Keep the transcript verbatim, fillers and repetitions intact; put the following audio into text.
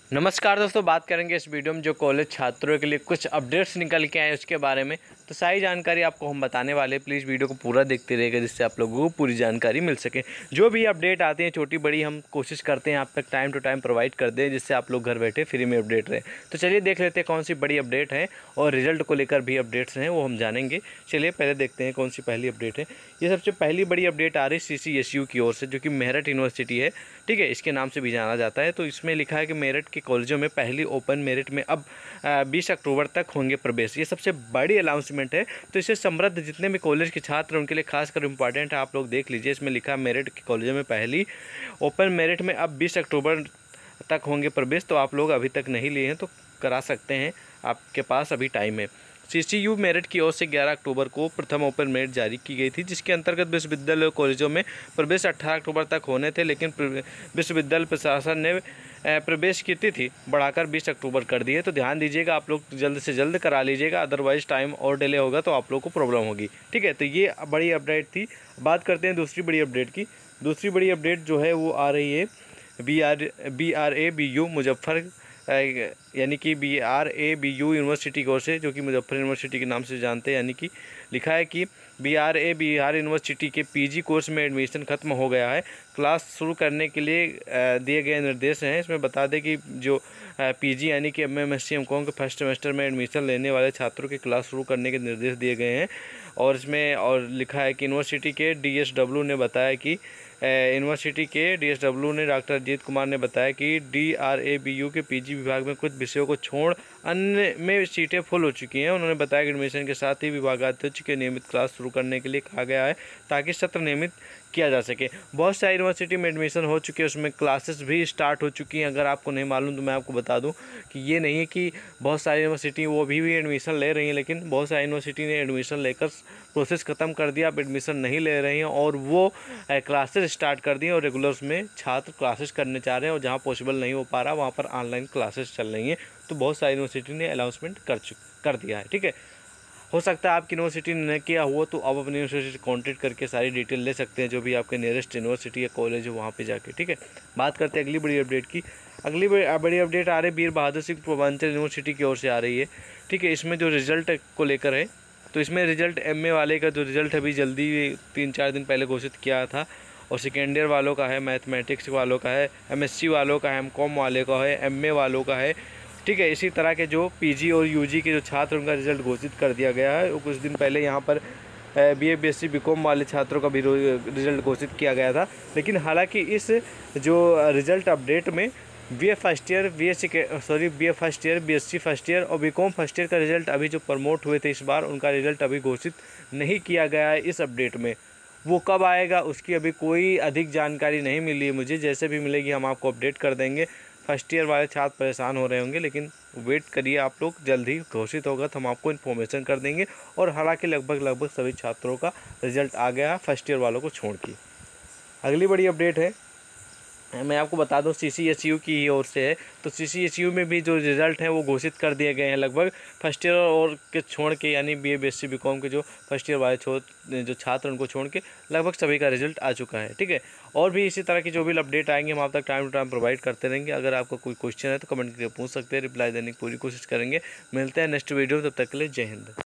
नमस्कार दोस्तों, बात करेंगे इस वीडियो में जो कॉलेज छात्रों के लिए कुछ अपडेट्स निकल के आए उसके बारे में। तो सारी जानकारी आपको हम बताने वाले हैं। प्लीज़ वीडियो को पूरा देखते रहिएगा जिससे आप लोगों को पूरी जानकारी मिल सके। जो भी अपडेट आते हैं छोटी बड़ी हम कोशिश करते हैं आप तक टाइम टू टाइम प्रोवाइड कर दें जिससे आप लोग घर बैठे फ्री में अपडेट रहें। तो चलिए देख लेते हैं कौन सी बड़ी अपडेट है और रिजल्ट को लेकर भी अपडेट्स हैं वो हम जानेंगे। चलिए पहले देखते हैं कौन सी पहली अपडेट है। ये सबसे पहली बड़ी अपडेट आ रही है सी सी एस यू की ओर से, जो कि मेरठ यूनिवर्सिटी है, ठीक है, इसके नाम से भी जाना जाता है। तो इसमें लिखा है कि मेरठ के कॉलेजों में पहली ओपन मेरिट में अब बीस अक्टूबर तक होंगे प्रवेश। ये सबसे बड़ी अनाउंसमेंट है। तो इससे समृद्ध जितने भी कॉलेज के छात्र उनके लिए खासकर इंपॉर्टेंट है, आप लोग देख लीजिए। इसमें लिखा है मेरिट के कॉलेजों में पहली ओपन मेरिट में अब बीस अक्टूबर तक होंगे प्रवेश। तो आप लोग अभी तक नहीं लिए हैं तो करा सकते हैं, आपके पास अभी टाइम है। सी सी यू मेरिट की ओर से ग्यारह अक्टूबर को प्रथम ओपन मेरिट जारी की गई थी, जिसके अंतर्गत विश्वविद्यालय और कॉलेजों में प्रवेश अठारह अक्टूबर तक होने थे, लेकिन विश्वविद्यालय प्रशासन ने प्रवेश की तिथि बढ़ाकर बीस अक्टूबर कर दी है। तो ध्यान दीजिएगा, आप लोग जल्द से जल्द करा लीजिएगा, अदरवाइज टाइम और डिले होगा तो आप लोग को प्रॉब्लम होगी, ठीक है। तो ये बड़ी अपडेट थी। बात करते हैं दूसरी बड़ी अपडेट की। दूसरी बड़ी अपडेट जो है वो आ रही है B R B R A B U Muzaffar यानी कि B R A B U university की ओर से, जो कि मुजफ्फर यूनिवर्सिटी के नाम से जानते हैं। यानी कि लिखा है कि B R A Bihar university के पीजी कोर्स में एडमिशन खत्म हो गया है। क्लास शुरू करने के लिए दिए गए निर्देश हैं। इसमें बता दें कि जो पीजी यानी कि M M S C M com के फर्स्ट सेमेस्टर में एडमिशन लेने वाले छात्रों की क्लास शुरू करने के निर्देश दिए गए हैं। और इसमें और लिखा है कि यूनिवर्सिटी के डी एस डब्ल्यू ने बताया कि यूनिवर्सिटी के डी एस डब्ल्यू ने डॉक्टर अजीत कुमार ने बताया कि D R A B U के पीजी विभाग में कुछ विषयों को छोड़ अन्य में सीटें फुल हो चुकी हैं। उन्होंने बताया कि एडमिशन के साथ ही विभागाध्यक्ष के नियमित क्लास शुरू करने के लिए कहा गया है ताकि सत्र नियमित किया जा सके। बहुत सारी यूनिवर्सिटी में एडमिशन हो चुके हैं, उसमें क्लासेस भी स्टार्ट हो चुकी हैं। अगर आपको नहीं मालूम तो मैं आपको बता दूं कि ये नहीं है कि बहुत सारी यूनिवर्सिटी वो भी भी एडमिशन ले रही हैं, लेकिन बहुत सारी यूनिवर्सिटी ने एडमिशन लेकर प्रोसेस ख़त्म कर दिया, अब एडमिशन नहीं ले रही हैं और वो क्लासेस स्टार्ट कर दी हैं और रेगुलर्स में छात्र क्लासेस करने चाह रहे हैं और जहाँ पॉसिबल नहीं हो पा रहा वहाँ पर ऑनलाइन क्लासेस चल रही हैं। तो बहुत सारी यूनिवर्सिटी ने अनाउंसमेंट कर चुक कर दिया है, ठीक है। हो सकता है आपकी यूनिवर्सिटी ने किया हुआ तो आप अपनी यूनिवर्सिटी से कॉन्टेक्ट करके सारी डिटेल ले सकते हैं, जो भी आपके नियरेस्ट यूनिवर्सिटी या कॉलेज है वहाँ पे जाके, ठीक है। बात करते हैं अगली बड़ी अपडेट की। अगली बड़ी अपडेट आ रही है वीर बहादुर सिंह पूर्वांचल यूनिवर्सिटी की ओर से आ रही है, ठीक है। इसमें जो रिजल्ट को लेकर है, तो इसमें रिजल्ट एम ए वाले का जो रिजल्ट अभी जल्दी तीन चार दिन पहले घोषित किया था, और सेकेंड ईयर वालों का है, मैथमेटिक्स वालों का है, एम एस सी वालों का है, एम कॉम वाले का है, एम ए वालों का है, ठीक है। इसी तरह के जो पीजी और यूजी के जो छात्र उनका रिजल्ट घोषित कर दिया गया है। कुछ दिन पहले यहाँ पर बीए बीएससी बीकॉम वाले छात्रों का भी रिजल्ट घोषित किया गया था। लेकिन हालांकि इस जो रिजल्ट अपडेट में B A first year B S C के sorry B A first year B S C first year और बीकॉम फर्स्ट ईयर का रिजल्ट अभी जो प्रमोट हुए थे इस बार, उनका रिजल्ट अभी घोषित नहीं किया गया है इस अपडेट में। वो कब आएगा उसकी अभी कोई अधिक जानकारी नहीं मिली है मुझे। जैसे भी मिलेगी हम आपको अपडेट कर देंगे। फर्स्ट ईयर वाले छात्र परेशान हो रहे होंगे, लेकिन वेट करिए आप लोग, जल्द ही घोषित होगा तो हम आपको इन्फॉर्मेशन कर देंगे। और हालांकि लगभग लगभग सभी छात्रों का रिजल्ट आ गया फर्स्ट ईयर वालों को छोड़ के। अगली बड़ी अपडेट है, मैं आपको बता दूं सी सी एस यू की ओर से है। तो सी सी एस यू में भी जो रिज़ल्ट हैं वो घोषित कर दिए गए हैं लगभग फर्स्ट ईयर और के छोड़ के, यानी B A B S C B com के जो फर्स्ट ईयर वाले छोड़ जो छात्र उनको छोड़ के लगभग सभी का रिजल्ट आ चुका है, ठीक है। और भी इसी तरह की जो भी अपडेट आएंगे हम आप तक टाइम टू टाइम प्रोवाइड करते रहेंगे। अगर आपका कोई क्वेश्चन है तो कमेंट करके पूछ सकते हैं, रिप्लाई देने की पूरी कोशिश करेंगे। मिलते हैं नेक्स्ट वीडियो, तब तक के लिए जय हिंद।